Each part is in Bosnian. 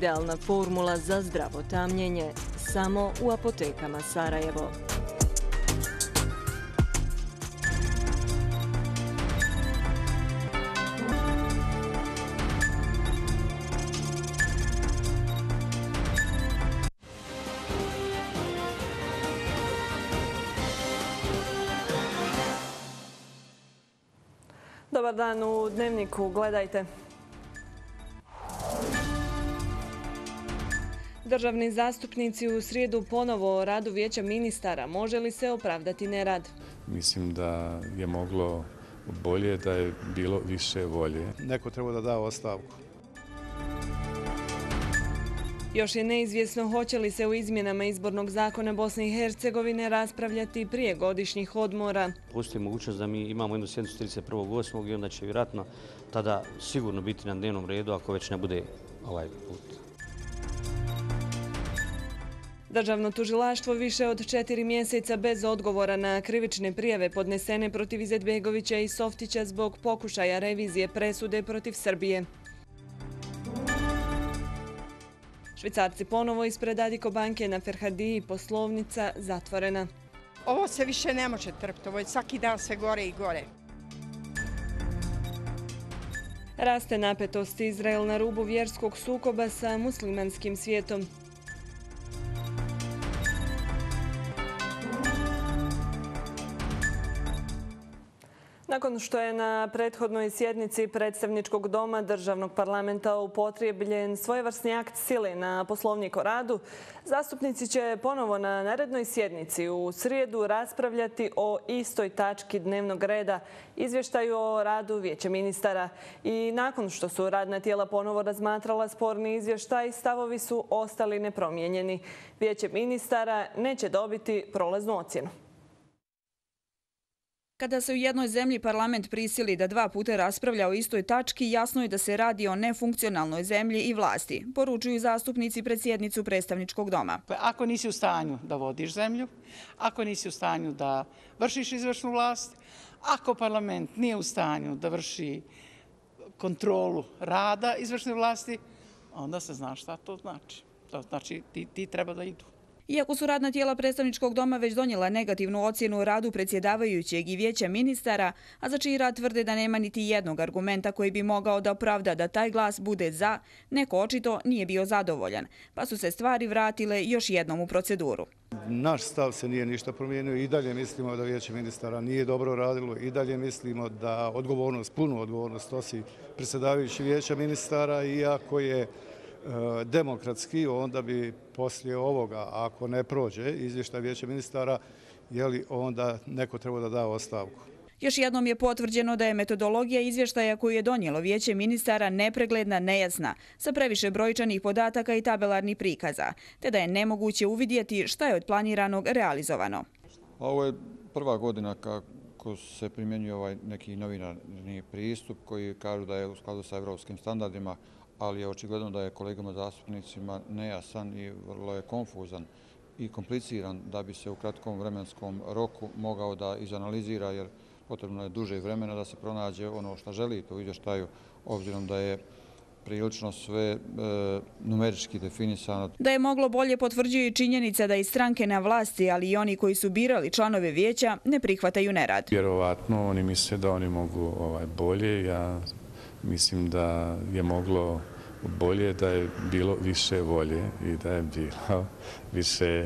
idealna formula za zdravo tamnjenje, samo u apotekama Sarajevo. Dobar dan, u Dnevniku gledajte. Državni zastupnici u srijedu ponovo o radu Vijeća ministara. Može li se opravdati nerad? Mislim da je moglo bolje, da je bilo više volje. Neko treba da da ostavku. Još je neizvjesno hoće li se u izmjenama izbornog zakona Bosne i Hercegovine raspravljati prije godišnjih odmora. Postoji mogućnost da mi imamo jednu sjednicu 31.8. i onda će vjerojatno tada sigurno biti na dnevnom redu ako već ne bude ovaj put. Državno tužilaštvo više od 4 mjeseca bez odgovora na krivične prijave podnesene protiv Izetbegovića i Softića zbog pokušaja revizije presude protiv Srbije. Švicarci ponovo ispred Adiko banke na Ferhadiji, poslovnica zatvorena. Ovo se više ne može trpiti, ovo je svaki dan sve gore i gore. Raste napetost, Izrael na rubu vjerskog sukoba sa muslimanskim svijetom. Nakon što je na prethodnoj sjednici predstavničkog doma državnog parlamenta upotrijebljen svojevrsni akt sile na poslovnik o radu, zastupnici će ponovo na narednoj sjednici u srijedu raspravljati o istoj tački dnevnog reda, izvještaju o radu Vijeća ministara. I nakon što su radna tijela ponovo razmatrala sporni izvještaj, stavovi su ostali nepromijenjeni. Vijeće ministara neće dobiti prolaznu ocjenu. Kada se u jednoj zemlji parlament prisili da 2 puta raspravlja o istoj tački, jasno je da se radi o nefunkcionalnoj zemlji i vlasti, poručuju zastupnici pred sjednicu predstavničkog doma. Ako nisi u stanju da vodiš zemlju, ako nisi u stanju da vršiš izvršnu vlast, ako parlament nije u stanju da vrši kontrolu rada izvršne vlasti, onda se zna šta to znači. To znači ti treba da idu. Iako su radna tijela predstavničkog doma već donijela negativnu ocjenu o radu predsjedavajućeg i Vijeća ministara, a za čiji rad tvrde da nema niti jednog argumenta koji bi mogao da opravda da taj glas bude za, neko očito nije bio zadovoljan, pa su se stvari vratile još jednom u proceduru. Naš stav se nije ništa promijenio. I dalje mislimo da Vijeće ministara nije dobro radilo. I dalje mislimo da punu odgovornost nosi predsjedavajući Vijeća ministara, iako je demokratski, onda bi poslije ovoga, ako ne prođe izvještaj Vijeća ministara, onda neko treba da da ostavku. Još jednom je potvrđeno da je metodologija izvještaja koju je donijelo Vijeće ministara nepregledna, nejasna, sa previše brojčanih podataka i tabelarnih prikaza, te da je nemoguće uvidjeti šta je od planiranog realizovano. Ovo je prva godina kako se primjenjuje ovaj neki novinarni pristup koji kažu da je u skladu sa evropskim standardima, ali je očigledno da je kolegama zastupnicima nejasan i vrlo je konfuzan i kompliciran da bi se u kratkom vremenskom roku mogao da izanalizira, jer potrebno je duže vremena da se pronađe ono što želite u izvještaju, obzirom da je prilično sve numerički definisano. Da je moglo bolje potvrđuje i činjenica da i stranke na vlasti, ali i oni koji su birali članove vijeća, ne prihvataju nerad. Vjerovatno oni misle da oni mogu bolje. Ja mislim da je moglo bolje, da je bilo više volje i da je bilo više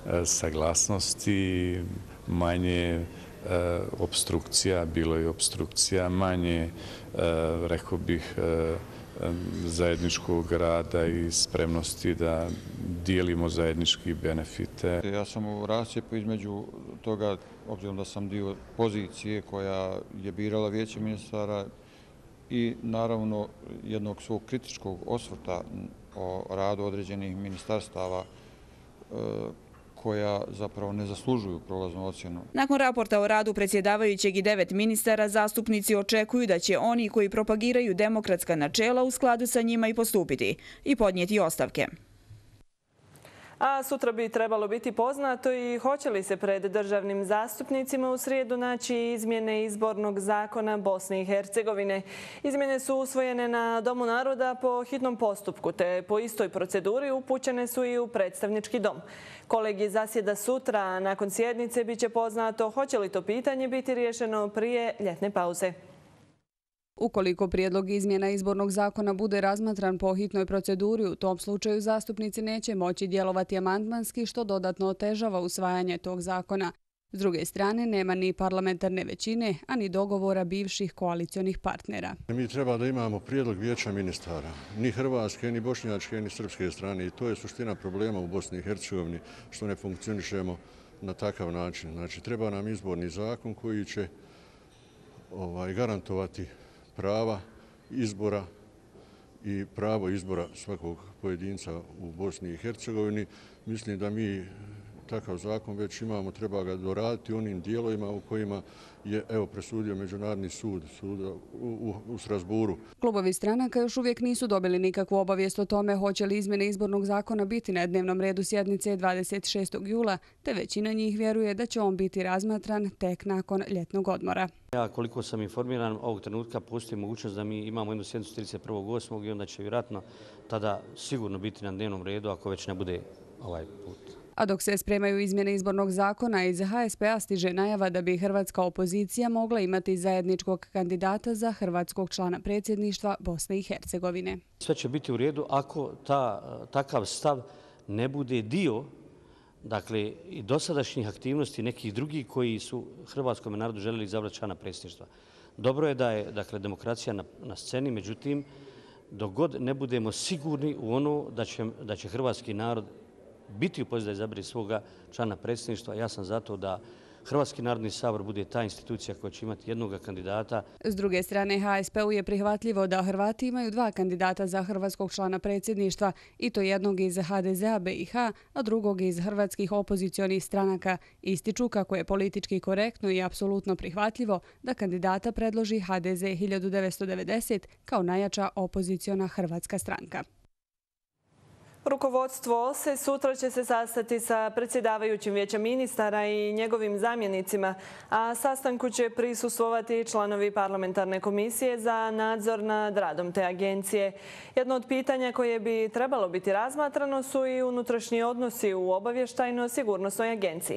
saglasnosti, manje opstrukcija, bilo je opstrukcija, manje, rekao bih, zajedničkog rada i spremnosti da dijelimo zajednički benefite. Ja sam u rascijepu između toga, obzirom da sam dio pozicije koja je birala Vijeće ministara, i naravno jednog svog kritičkog osvrta o radu određenih ministarstava koja zapravo ne zaslužuju prolaznu ocjenu. Nakon raporta o radu predsjedavajućeg i 9 ministara, zastupnici očekuju da će oni koji propagiraju demokratska načela u skladu sa njima i postupiti i podnijeti ostavke. A sutra bi trebalo biti poznato i hoće li se pred državnim zastupnicima u srijedu naći izmjene izbornog zakona Bosne i Hercegovine. Izmjene su usvojene na Domu naroda po hitnom postupku, te po istoj proceduri upućene su i u predstavnički dom. Kolegij zasjeda sutra, a nakon sjednice biće poznato hoće li to pitanje biti riješeno prije ljetne pauze. Ukoliko prijedlog izmjena izbornog zakona bude razmatran po hitnoj proceduri, u tom slučaju zastupnici neće moći djelovati amandmanski, što dodatno otežava usvajanje tog zakona. S druge strane, nema ni parlamentarne većine, a ni dogovora bivših koalicionih partnera. Mi treba da imamo prijedlog vijeća ministara, ni hrvatske, ni bošnjačke, ni srpske strane. I to je suština problema u Bosni i Hercegovini, što ne funkcionišemo na takav način. Znači, treba nam izborni zakon koji će garantovati prava izbora i pravo izbora svakog pojedinca u Bosni i Hercegovini. Mislim da mi takav zakon već imamo, treba ga doraditi u onim dijelovima u kojima je presudio Međunarodni sud u Strasburu. Klubovi stranaka još uvijek nisu dobili nikakvu obavijest o tome hoće li izmjene izbornog zakona biti na dnevnom redu sjednice 26. jula, te većina njih vjeruje da će on biti razmatran tek nakon ljetnog odmora. Ja, koliko sam informiran, ovog trenutka postoji mogućnost da mi imamo jednu sjednicu 31.8. i onda će vjerojatno tada sigurno biti na dnevnom redu ako već ne bude ovaj put. A dok se spremaju izmjene izbornog zakona, iz HSP-a stiže najava da bi hrvatska opozicija mogla imati zajedničkog kandidata za hrvatskog člana predsjedništva Bosne i Hercegovine. Sve će biti u redu ako takav stav ne bude dio i dosadašnjih aktivnosti nekih drugih koji su hrvatskom narodu željeli izabrati člana predsjedništva. Dobro je da je demokracija na sceni, međutim, dok god ne budemo sigurni u ono da će hrvatski narod biti u poziciji da izabere svoga člana predsjedništva, ja sam zato da Hrvatski narodni sabor bude ta institucija koja će imati jednog kandidata. S druge strane, HSP-u je prihvatljivo da Hrvati imaju dva kandidata za hrvatskog člana predsjedništva, i to jednog iz HDZ-a BiH, a drugog iz hrvatskih opozicionih stranaka. Ističu kako je politički korektno i apsolutno prihvatljivo da kandidata predloži HDZ 1990 kao najjača opoziciona hrvatska stranka. Rukovodstvo OSE sutra će se sastati sa predsjedavajućim vijećem ministara i njegovim zamjenicima, a sastanku će prisustvovati članovi parlamentarne komisije za nadzor nad radom te agencije. Jedno od pitanja koje bi trebalo biti razmatrano su i unutrašnji odnosi u obavještajno-sigurnosnoj agenciji.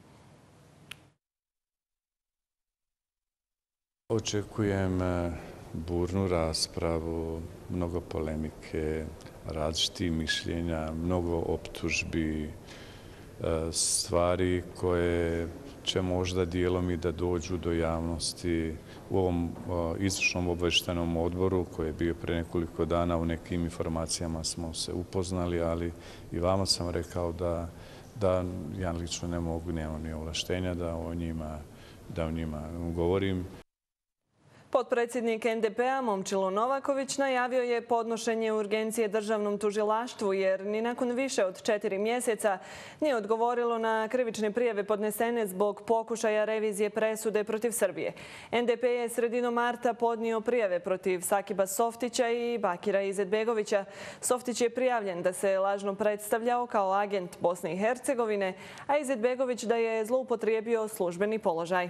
Očekujem burnu raspravu, mnogo polemike, različitih mišljenja, mnogo optužbi, stvari koje će možda dijelom i da dođu do javnosti. U ovom izvršnom obavještajnom odboru koji je bio pre nekoliko dana, u nekim informacijama smo se upoznali, ali i vama sam rekao da ja lično ne mogu, nemam ni ovlaštenja da o njima govorim. Potpredsjednik NDP-a Momčilo Novaković najavio je podnošenje urgencije državnom tužilaštvu jer ni nakon više od 4 mjeseca nije odgovorilo na krivične prijave podnesene zbog pokušaja revizije presude protiv Srbije. NDP je sredinom marta podnio prijave protiv Sakiba Softića i Bakira Izetbegovića. Softić je prijavljen da se lažno predstavljao kao agent Bosne i Hercegovine, a Izetbegović da je zloupotrijebio službeni položaj.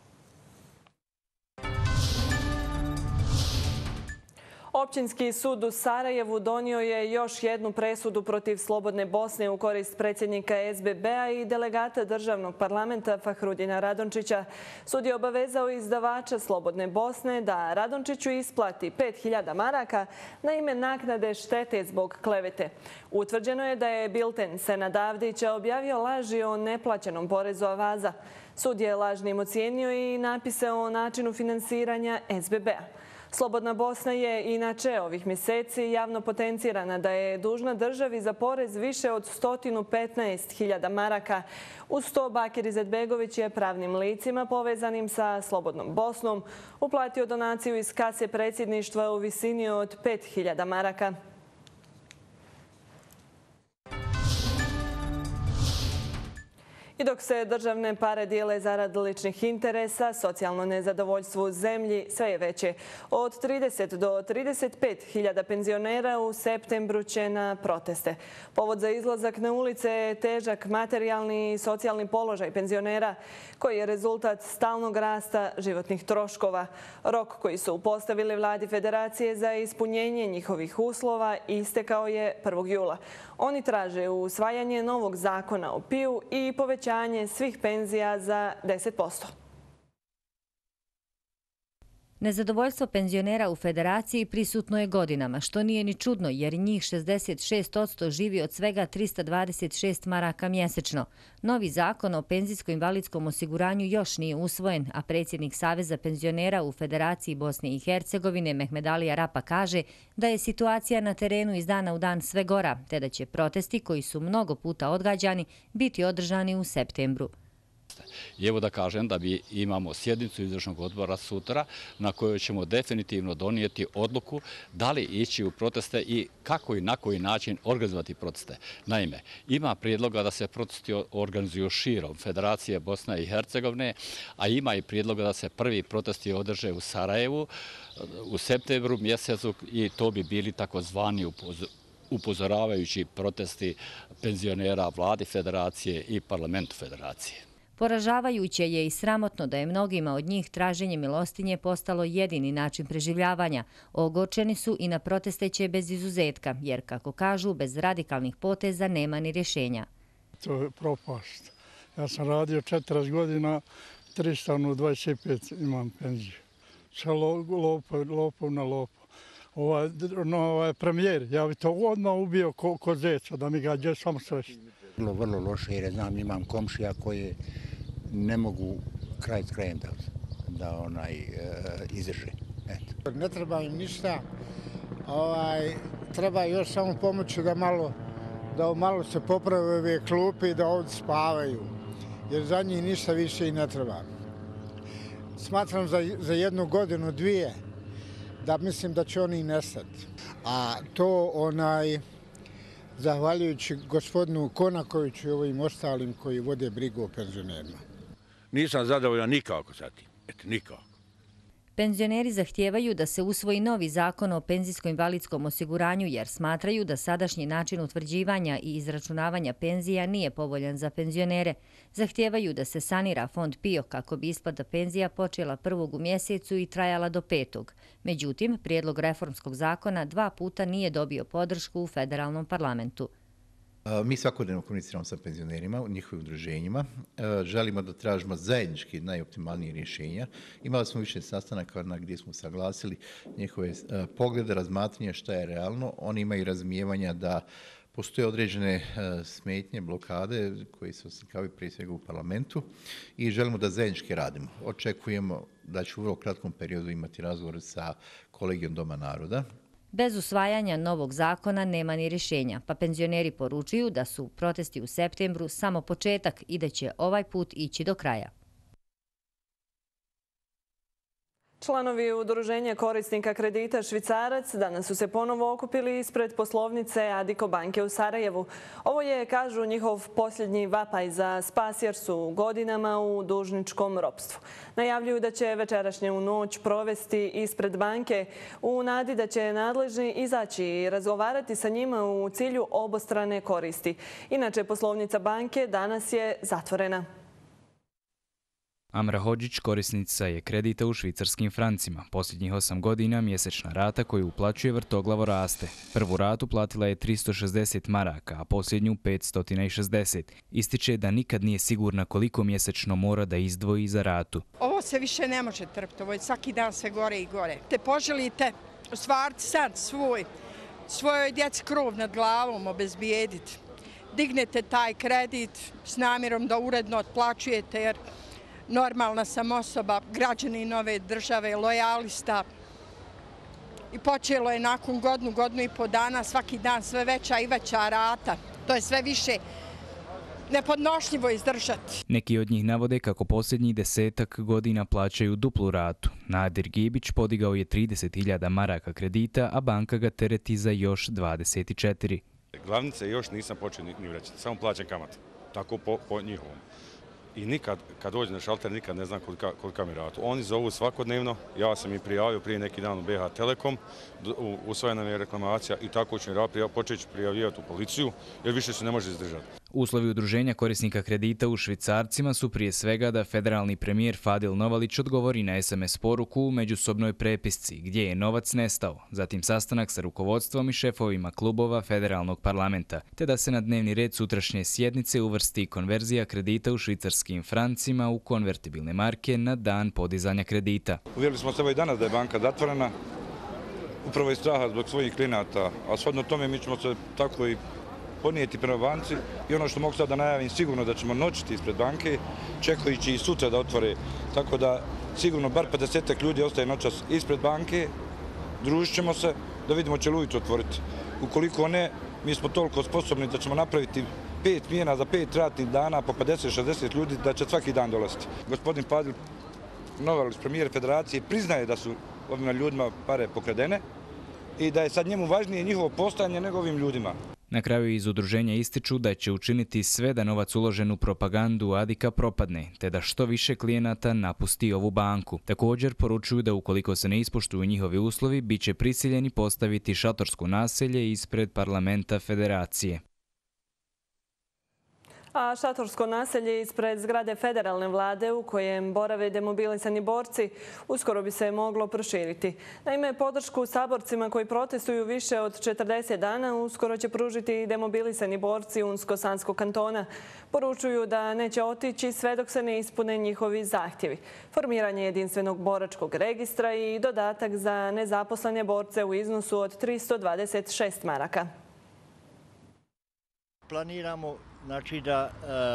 Općinski sud u Sarajevu donio je još jednu presudu protiv Slobodne Bosne u korist predsjednika SBB-a i delegata državnog parlamenta Fahrudina Radončića. Sud je obavezao izdavača Slobodne Bosne da Radončiću isplati 5.000 maraka na ime naknade štete zbog klevete. Utvrđeno je da je bilten Senad Avdića objavio laži o neplaćenom porezu Avaza. Sud je lažnim ocijenio i napise o načinu finansiranja SBB-a. Slobodna Bosna je inače ovih mjeseci javno potencirana da je dužna državi za porez više od 115.000 maraka. Uz to Bakir Izetbegović je pravnim licima povezanim sa Slobodnom Bosnom uplatio donaciju iz kase predsjedništva u visini od 5.000 maraka. I dok se državne pare dijele zarad ličnih interesa, socijalno nezadovoljstvo u zemlji sve je veće. Od 30 do 35 hiljada penzionera u septembru će na proteste. Povod za izlazak na ulice je težak materijalni i socijalni položaj penzionera, koji je rezultat stalnog rasta životnih troškova. Rok koji su postavili vladi Federacije za ispunjenje njihovih uslova istekao je 1. jula. Oni traže usvajanje novog zakona o PIO i povećanje svih penzija za 10%. Nezadovoljstvo penzionera u Federaciji prisutno je godinama, što nije ni čudno jer njih 66% živi od svega 326 maraka mjesečno. Novi zakon o penzijsko-invalidskom osiguranju još nije usvojen, a predsjednik Saveza penzionera u Federaciji Bosne i Hercegovine Mehmedalija Rapa kaže da je situacija na terenu iz dana u dan sve gora, te da će protesti koji su mnogo puta odgađani biti održani u septembru. I evo da kažem da mi imamo sjednicu izvršnog odbora sutra na kojoj ćemo definitivno donijeti odluku da li ići u proteste i kako i na koji način organizovati proteste. Naime, ima prijedloga da se protesti organizuju širom Federacije Bosne i Hercegovine, a ima i prijedloga da se prvi protesti održe u Sarajevu u septembru mjesecu i to bi bili takozvani upozoravajući protesti penzionera vladi Federacije i parlamentu Federacije. Poražavajuće je i sramotno da je mnogima od njih traženje milostinje postalo jedini način preživljavanja. Ogorčeni su i na protesteće bez izuzetka, jer, kako kažu, bez radikalnih poteza nema ni rješenja. To je propast. Ja sam radio 40 godina, 325 imam penziju. Sve lopov na lopov. Ovaj premijer, ja bi to odmah ubio ko zeca, da mi ga gdje samo sreći. Vrlo loše jer znam imam komšija koje ne mogu kraj s krajem da izdrže. Ne treba im ništa, treba još samo pomoći da malo se poprave ove klupe i da ovdje spavaju, jer za njih ništa više i ne treba. Smatram za 1 godinu, 2, da mislim da će oni nestati. A to zahvaljujući gospodinu Konakoviću i ovim ostalim koji vode brigu o penzionerima. Nisam zadovoljan nikako sa tim. Nikako. Penzioneri zahtijevaju da se usvoji novi zakon o penzijsko-invalidskom osiguranju jer smatraju da sadašnji način utvrđivanja i izračunavanja penzija nije povoljan za penzionere. Zahtijevaju da se sanira fond PIO kako bi isplata penzija počela 1. u mjesecu i trajala do 5. Međutim, prijedlog reformskog zakona 2 puta nije dobio podršku u federalnom parlamentu. Mi svakodnevno komuniciramo sa penzionerima u njihovim udruženjima. Želimo da tražimo zajednički najoptimalnije rješenja. Imali smo više sastanaka gdje smo saglasili njihove poglede, razmatranja šta je realno. Oni imaju razumijevanja da postoje određene smetnje, blokade koje se oslikavaju prije svega u parlamentu i želimo da zajednički radimo. Očekujemo da ću u vrlo kratkom periodu imati razgovor sa kolegijom Doma naroda. Bez usvajanja novog zakona nema ni rješenja, pa penzioneri poručuju da su protesti u septembru samo početak i da će ovaj put ići do kraja. Članovi udruženja korisnika kredita Švicarac danas su se ponovo okupili ispred poslovnice Adiko banke u Sarajevu. Ovo je, kažu, njihov posljednji vapaj za spas jer su godinama u dužničkom ropstvu. Najavljuju da će večerašnju noć provesti ispred banke u nadi da će nadležni izaći i razgovarati sa njima u cilju obostrane koristi. Inače, poslovnica banke danas je zatvorena. Amra Hodžić korisnica je kredita u švicarskim francima. Posljednjih 8 godina mjesečna rata koju uplaćuje vrtoglavo raste. Prvu ratu platila je 360 maraka, a posljednju 560. Ističe da nikad nije sigurna koliko mjesečno mora da izdvoji za ratu. Ovo se više ne može trpiti, ovo je svaki dan sve gore i gore. Te poželite ostvariti sad svojoj djeci krov nad glavom obezbijediti. Dignete taj kredit s namjerom da uredno otplaćujete jer normalna sam osoba, građanin ove države, lojalista. I počelo je nakon godinu i po dana, svaki dan sve veća i veća rata. To je sve više nepodnošljivo izdržati. Neki od njih navode kako posljednjih 10 godina plaćaju duplu ratu. Nadir Gibić podigao je 30.000 maraka kredita, a banka ga tereti za još 24. glavnice još nisam počeo ni vraćati, samo plaćam kamate. Tako po njihovom. I nikad, kad dođem na šalter, nikad ne znam kolika mi rata. Oni zovu svakodnevno, ja sam ih prijavio prije neki dan u BH Telekom, usvojena mi je reklamacija i tako ću počet ću prijavljivati u policiju, jer više se ne može izdržati. Uslovi udruženja korisnika kredita u švicarcima su prije svega da federalni premijer Fadil Novalić odgovori na SMS poruku u međusobnoj prepisci gdje je novac nestao, zatim sastanak sa rukovodstvom i šefovima klubova federalnog parlamenta, te da se na dnevni red sutrašnje sjednice uvrsti konverzija kredita u švicarskim francima u konvertibilne marke na dan podizanja kredita. Uvjerili smo se i danas da je banka zatvorena, upravo iz straha zbog svojih klijenata, a shodno tome mi ćemo se tako i podnijeti prema banci i ono što mogu sad da najavim, sigurno da ćemo noćiti ispred banke, čekajući i sutra da otvore, tako da sigurno bar 50 ljudi ostaje noćas ispred banke, družit ćemo se da vidimo će li ujutro otvoriti. Ukoliko ne, mi smo toliko sposobni da ćemo napraviti 5 smjena za 5 radnih dana po 50-60 ljudi da će svaki dan dolaziti. Gospodin Fadil Novalić, premijer federacije, priznaje da su ovim ljudima pare pokradene i da je sad njemu važnije njihovo postojanje nego ovim ljudima. Na kraju iz udruženja ističu da će učiniti sve da novac uložen u propagandu Adika propadne, te da što više klijenata napusti ovu banku. Također poručuju da ukoliko se ne ispoštuju njihovi uslovi, bit će prisiljeni postaviti šatorsko naselje ispred parlamenta federacije. A šatorsko naselje ispred zgrade federalne vlade u kojem borave demobilisani borci uskoro bi se moglo proširiti. Naime, podršku saborcima koji protestuju više od 40 dana uskoro će pružiti i demobilisani borci Unsko-Sanskog kantona. Poručuju da neće otići sve dok se ne ispune njihovi zahtjevi. Formiranje jedinstvenog boračkog registra i dodatak za nezaposlene borce u iznosu od 326 maraka. Planiramo da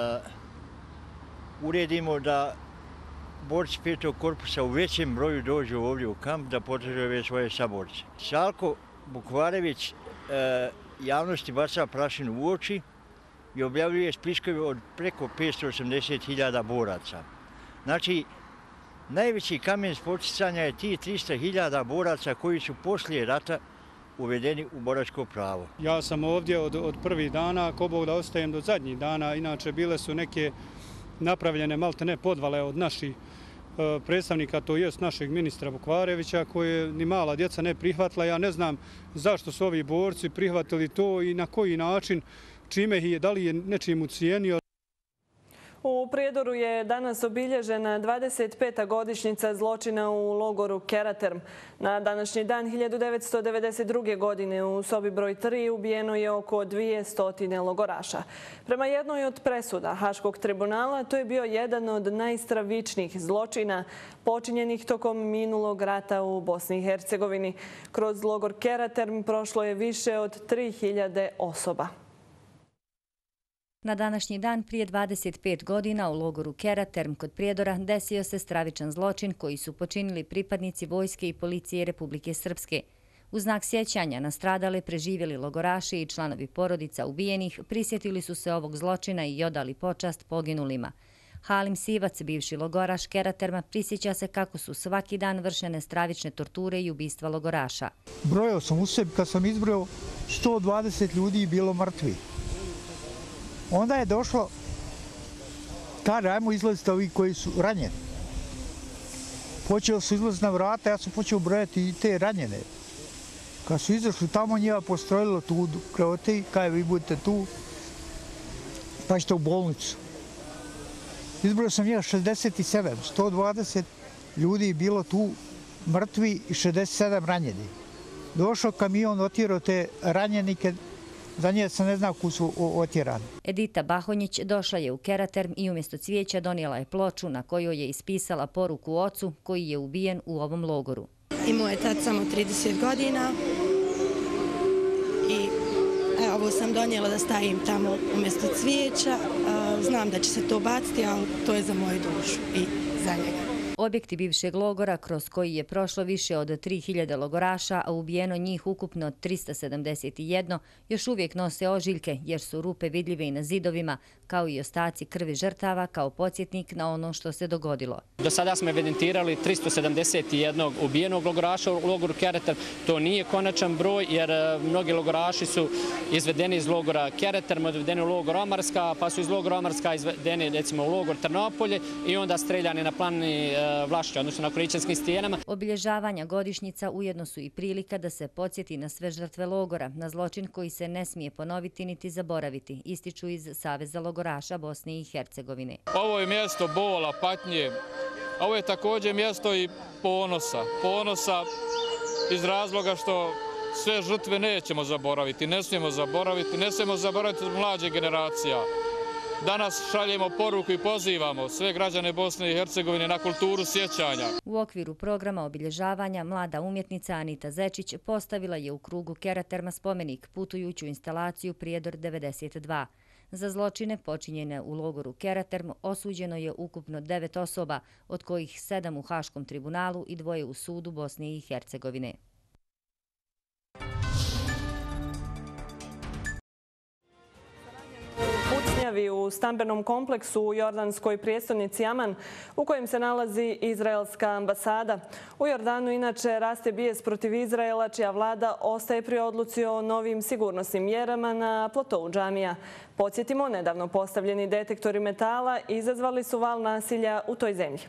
uredimo da borci 5. korpusa u većem broju dođu ovdje u kamp da podrže ove svoje saborce. Salko Bukvarević javnosti baca prašinu u oči i objavljuje spiskove od preko 580.000 boraca. Znači, najveći kamen spoticanja je ti 300.000 boraca koji su poslije rata uvedeni u boračko pravo. Ja sam ovdje od prvih dana, ko Bog da ostajem do zadnjih dana, inače bile su neke napravljene maltene podvale od naših predstavnika, to jest našeg ministra Bukvarevića, koje ni mala djeca ne prihvatila. Ja ne znam zašto su ovi borci prihvatili to i na koji način, čime ih je, da li je nečim ucijenio. U Prijedoru je danas obilježena 25. godišnjica zločina u logoru Keraterm. Na današnji dan 1992. godine u sobi broj 3 ubijeno je oko 200 logoraša. Prema jednoj od presuda Haškog tribunala, to je bio jedan od najstravičnijih zločina počinjenih tokom minulog rata u Bosni i Hercegovini. Kroz logor Keraterm prošlo je više od 3000 osoba. Na današnji dan prije 25 godina u logoru Keraterm kod Prijedora desio se stravičan zločin koji su počinili pripadnici vojske i policije Republike Srpske. U znak sjećanja na stradale, preživjeli logoraši i članovi porodica ubijenih prisjetili su se ovog zločina i odali počast poginulima. Halim Sivac, bivši logoraš Keraterma, prisjeća se kako su svaki dan vršene stravične torture i ubistva logoraša. Brojao sam u sebi, kad sam izbrojao 120 ljudi bilo mrtvi. Onda je došlo, kaže, ajmo izlaziti ovi koji su ranjeni. Počeo su izlaziti na vrata, ja sam počeo brojati i te ranjene. Kad su izašli tamo, njega postrojilo tu kreoti, kaj vi budete tu, pa ćete u bolnicu. Izbrojao sam njega 67, 120 ljudi bilo tu mrtvi i 67 ranjeni. Došao kamion, otjerao te ranjenike, za nje se ne zna ko su otjerani. Edita Bahonjić došla je u Keraterm i umjesto cvijeća donijela je ploču na kojoj je ispisala poruku ocu koji je ubijen u ovom logoru. Imao je tad samo 30 godina i ovo sam donijela da stavim tamo umjesto cvijeća. Znam da će se to baciti, ali to je za moju dušu i za njega. Objekti bivšeg logora kroz koji je prošlo više od 3000 logoraša, a ubijeno njih ukupno 371, još uvijek nose ožiljke jer su rupe vidljive i na zidovima, kao i ostaci krvi žrtava kao podsjetnik na ono što se dogodilo. Do sada smo evidentirali 371 ubijenog logoraša u logoru Kereter. To nije konačan broj jer mnogi logoraši su izvedeni iz logora Kereter, odvedeni u logor Omarska, pa su iz logora Omarska izvedeni recimo u logor Trnopolje i onda streljani na planini Vlašća, odnosno na Količanskim stijenama. Obilježavanja godišnjica ujedno su i prilika da se podsjeti na sve žrtve logora, na zločin koji se ne smije ponoviti niti zaboraviti, ističu iz Saveza logoraša Bosne i Hercegovine. Ovo je mjesto bola, patnje. Ovo je također mjesto i ponosa. Ponosa iz razloga što sve žrtve nećemo zaboraviti, ne smijemo zaboraviti mlađe generacija. Danas šaljemo poruku i pozivamo sve građane Bosne i Hercegovine na kulturu sjećanja. U okviru programa obilježavanja mlada umjetnica Anita Zečić postavila je u krugu Keraterma spomenik putujuću instalaciju Prijedor 92. Za zločine počinjene u logoru Keraterm osuđeno je ukupno 9 osoba, od kojih 7 u Haškom tribunalu i 2 u sudu Bosne i Hercegovine. Pucnjavi u stambenom kompleksu u jordanskoj prijestolnici Aman, u kojem se nalazi izraelska ambasada. U Jordanu inače raste bijes protiv Izraela, čija vlada ostaje pri odluci o novim sigurnosnim mjerama na platou džamija. Podsjetimo, nedavno postavljeni detektori metala izazvali su val nasilja u toj zemlji.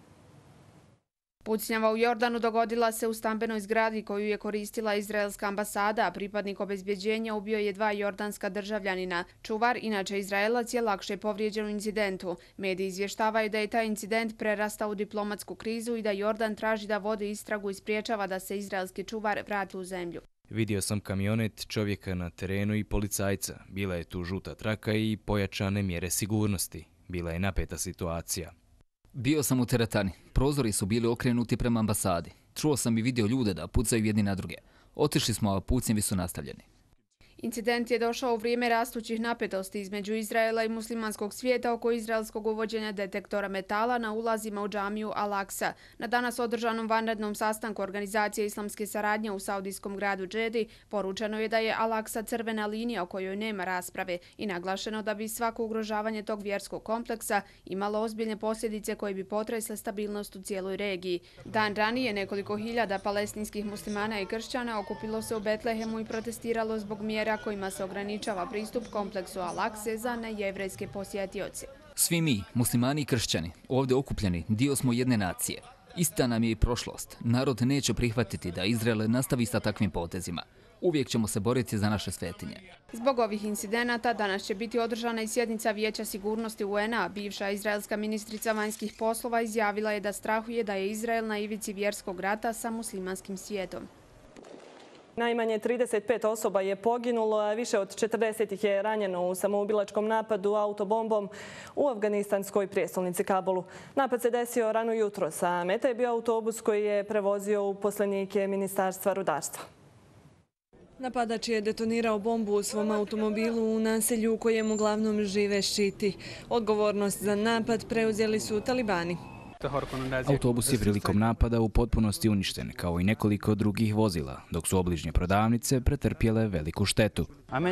Pucnjava u Jordanu dogodila se u stambenoj zgradi koju je koristila izraelska ambasada, a pripadnik obezbjeđenja ubio je 2 jordanska državljanina. Čuvar, inače Izraelac, je lakše povrijeđen u incidentu. Mediji izvještavaju da je taj incident prerastao u diplomatsku krizu i da Jordan traži da vodi istragu i spriječava da se izraelski čuvar vrati u zemlju. Vidio sam kamionet, čovjeka na terenu i policajca. Bila je tu žuta traka i pojačane mjere sigurnosti. Bila je napeta situacija. Bio sam u teretani. Prozori su bili okrenuti prema ambasadi. Čuo sam i vidio ljude da pucaju jedni na druge. Otišli smo, a pucnjevi su nastavljeni. Incident je došao u vrijeme rastućih napetosti između Izraela i muslimanskog svijeta oko izraelskog uvođenja detektora metala na ulazima u džamiju Al-Aqsa. Na danas održanom vanrednom sastanku Organizacije islamske saradnje u saudijskom gradu Džedi poručeno je da je Al-Aqsa crvena linija o kojoj nema rasprave i naglašeno da bi svako ugrožavanje tog vjerskog kompleksa imalo ozbiljne posljedice koje bi potresle stabilnost u cijeloj regiji. Dan ranije nekoliko hiljada palestinskih muslimana i kršćana okupilo se u Betlehemu i protestiralo zbog mjera kojima se ograničava pristup kompleksu Al-Aqse za nejevrejske posjetioce. Svi mi, muslimani i kršćani, ovdje okupljeni, dio smo jedne nacije. Ista nam je i prošlost. Narod neće prihvatiti da Izrael nastavi sa takvim potezima. Uvijek ćemo se boriti za naše svetinje. Zbog ovih incidenata danas će biti održana i sjednica Vijeća sigurnosti UN-a. Bivša izraelska ministrica vanjskih poslova izjavila je da strahuje da je Izrael na ivici vjerskog rata sa muslimanskim svijetom. Najmanje 35 osoba je poginulo, a više od 40 ih je ranjeno u samoubilačkom napadu autobombom u afganistanskoj prijestolnici Kabulu. Napad se desio rano jutros, a meta je bio autobus koji je prevozio uposlenike Ministarstva rudarstva. Napadač je detonirao bombu u svom automobilu u naselju u kojem uglavnom žive šiti. Odgovornost za napad preuzeli su talibani. Autobus je prilikom napada u potpunosti uništen, kao i nekoliko drugih vozila, dok su obližnje prodavnice pretrpjele veliku štetu.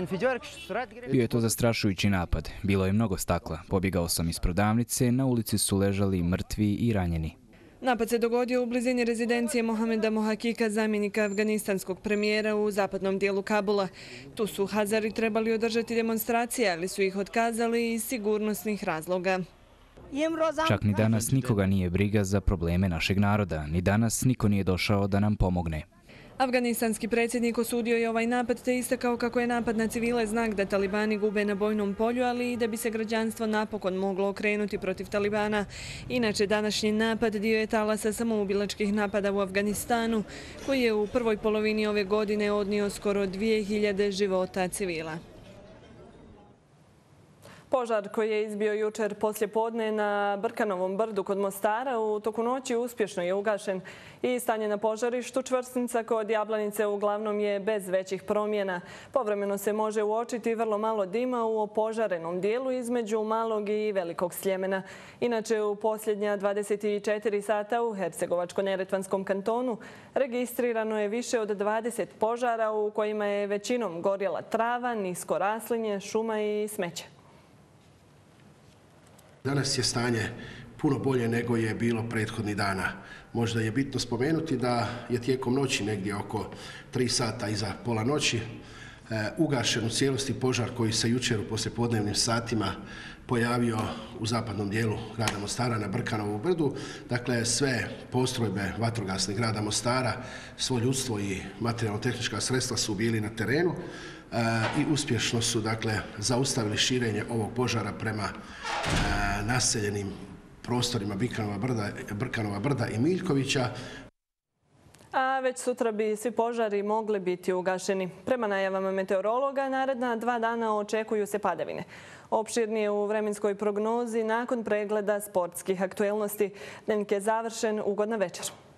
Bio je to zastrašujući napad. Bilo je mnogo stakla. Pobjegao sam iz prodavnice, na ulici su ležali mrtvi i ranjeni. Napad se dogodio u blizini rezidencije Mohameda Mohakika, zamjenika afganistanskog premijera u zapadnom dijelu Kabula. Tu su Hazari trebali održati demonstracije, ali su ih otkazali iz sigurnosnih razloga. Čak ni danas nikoga nije briga za probleme našeg naroda. Ni danas niko nije došao da nam pomogne. Afganistanski predsjednik osudio je ovaj napad te istakao kako je napad na civile znak da talibani gube na bojnom polju, ali i da bi se građanstvo napokon moglo okrenuti protiv talibana. Inače, današnji napad dio je talasa samoubilačkih napada u Afganistanu, koji je u prvoj polovini ove godine odnio skoro 2000 života civila. Požar koji je izbio jučer poslijepodne na Brkanovom brdu kod Mostara u toku noći uspješno je ugašen i stanje na požarištu Čvrstica kod Jablanice uglavnom je bez većih promjena. Povremeno se može uočiti vrlo malo dima u opožarenom dijelu između Malog i Velikog Sljemena. Inače, u posljednja 24 sata u Hercegovačko-neretvanskom kantonu registrirano je više od 20 požara u kojima je većinom gorjela trava, nisko raslinje, šuma i smeće. Danas je stanje puno bolje nego je bilo prethodnih dana. Možda je bitno spomenuti da je tijekom noći, negdje oko 3 sata iza pola noći, ugašen u cijelosti požar koji se jučer u poslijepodnevnim satima pojavio u zapadnom dijelu grada Mostara na Brkanovom brdu. Dakle, sve postrojbe vatrogasne grada Mostara, svo ljudstvo i materijalno-tehnička sredstva su bili na terenu i uspješno su zaustavili širenje ovog požara prema naseljenim prostorima Brkanova brda i Miljkovića. A već sutra bi svi požari mogli biti ugašeni. Prema najavama meteorologa, naredna 2 dana očekuju se padavine. Opširnije u vremenskoj prognozi nakon pregleda sportskih aktuelnosti. Dnevnik je završen. Ugodna večer.